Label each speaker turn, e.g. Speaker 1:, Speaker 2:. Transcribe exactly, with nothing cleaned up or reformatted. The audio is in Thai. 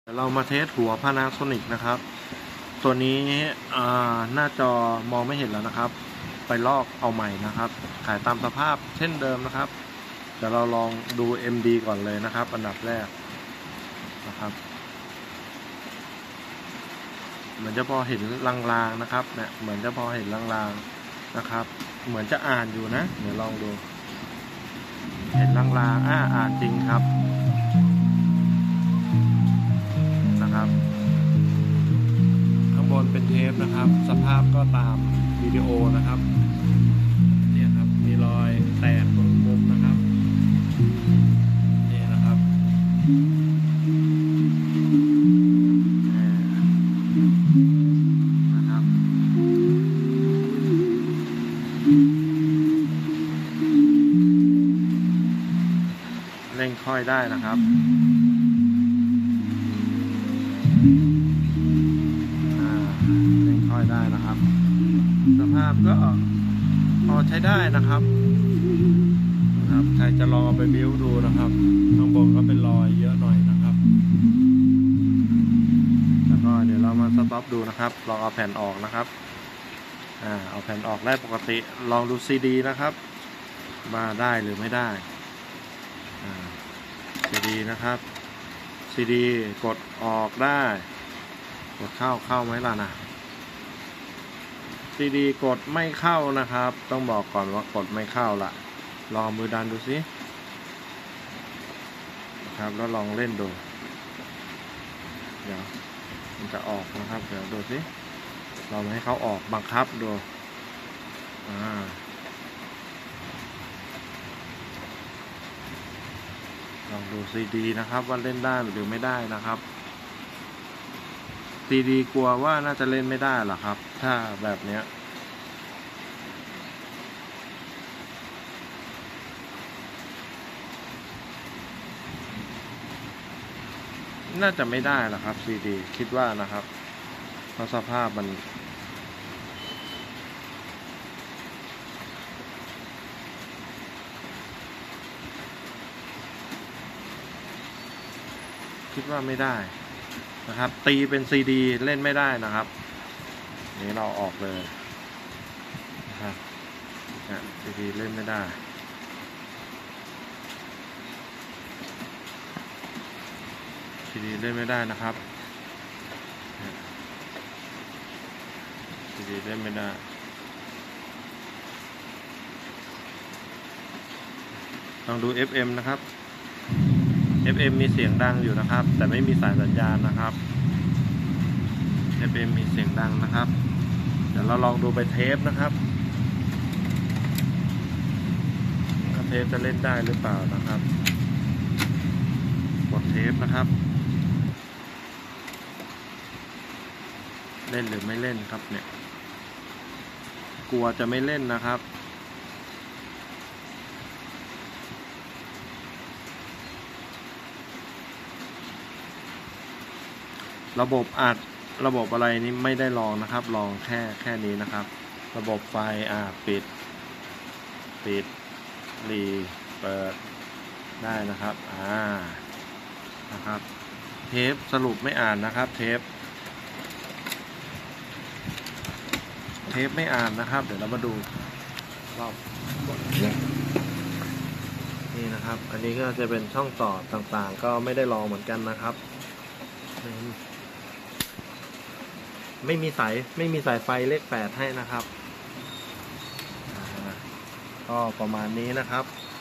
Speaker 1: เรามาเทสหัว Panasonic นะครับ ตัวนี้หน้าจอมองไม่เห็นแล้วนะครับ ไปลอกเอาใหม่นะครับขายตามสภาพเช่นเดิมนะครับเดี๋ยวเราลองดู เอ็ม ดี ก่อนเลยนะครับอันดับแรกนะครับเหมือนจะพอเห็นลางๆนะครับเนี่ยเหมือนจะพอเห็นลางๆนะครับเหมือนจะอ่านอยู่นะเดี๋ยวลองดูเห็นลางๆอ่าอ่านจริงครับนะครับข้างบนเป็นเทปนะครับสภาพก็ตามวิดีโอนะครับเนี่ยครับมีรอยแตกตรงมุมนะครับนี่นะครับนะครับเร่งค่อยได้นะครับเร่งค่อยได้นะครับสภาพก็พอใช้ได้นะครับนะครับใครจะลองเอาไปบิ้วดูนะครับข้างบนก็เป็นรอยเยอะหน่อยนะครับแล้วก็เดี๋ยวเรามาสต็อปดูนะครับลองเอาแผ่นออกนะครับอ่าเอาแผ่นออกได้ปกติลองดูซีดีนะครับมาได้หรือไม่ได้อ่าซีดีนะครับซีดีกดออกได้กดเข้าเข้าไหมล่ะนะซีดีกดไม่เข้านะครับต้องบอกก่อนว่ากดไม่เข้าละลองมือดันดูสินะครับแล้วลองเล่นดูเดี๋ยวมันจะออกนะครับเดี๋ยวดูสิลองให้เขาออกบังคับดูอ่าลองดูซีดีนะครับว่าเล่นได้หรือไม่ได้นะครับซีดีกลัวว่าน่าจะเล่นไม่ได้หรอครับถ้าแบบเนี้ยน่าจะไม่ได้หรอกครับซีดีคิดว่านะครับเพราะสภาพมันคิดว่าไม่ได้นะครับตีเป็นซีดีเล่นไม่ได้นะครับนี้เราออกเลยนะครับซีดีเล่นไม่ได้ซีดีเล่นไม่ได้นะครับซีดีเล่นไม่ได้ลองดู เอฟ เอ็ม นะครับ เอฟ เอ็ม มีเสียงดังอยู่นะครับแต่ไม่มีสายสัญญาณนะครับ เอฟ เอ็ม มีเสียงดังนะครับเดี๋ยวเราลองดูไปเทปนะครับเทปจะเล่นได้หรือเปล่านะครับกดเทปนะครับเล่นหรือไม่เล่นครับเนี่ยกลัวจะไม่เล่นนะครับระบบอัดระบบอะไรนี้ไม่ได้ลองนะครับลองแค่แค่นี้นะครับระบบไฟอ่าปิดปิดรีเปิดได้นะครับอ่านะครับเทปสรุปไม่อ่านนะครับเทปเทปไม่อ่านนะครับเดี๋ยวเรามาดูรอบนี่นะครับอันนี้ก็จะเป็นช่องต่อต่างๆก็ไม่ได้ลองเหมือนกันนะครับไม่มีสายไม่มีสายไฟเลขแปดให้นะครับก็ประมาณนี้นะครับ